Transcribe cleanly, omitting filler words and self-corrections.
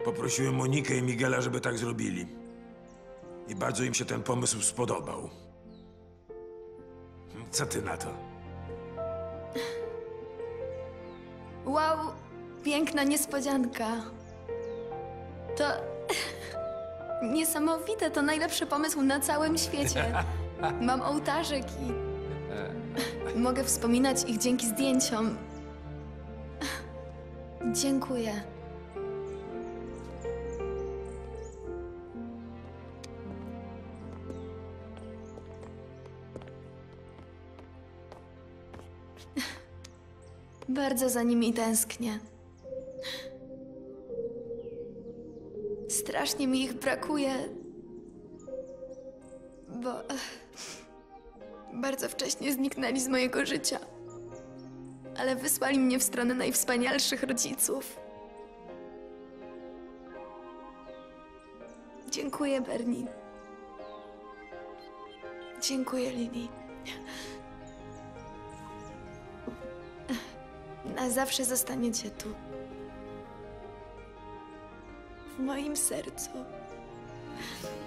Poprosiłem Monikę i Miguela, żeby tak zrobili. I bardzo im się ten pomysł spodobał. Co ty na to? Wow, piękna niespodzianka. To niesamowite, to najlepszy pomysł na całym świecie. Mam ołtarzyk i mogę wspominać ich dzięki zdjęciom. Dziękuję. Bardzo za nimi tęsknię. Strasznie mi ich brakuje, bo bardzo wcześnie zniknęli z mojego życia. Ale wysłali mnie w stronę najwspanialszych rodziców. Dziękuję, Bernie. Dziękuję, Lily. Na zawsze zostaniecie tu. W moim sercu.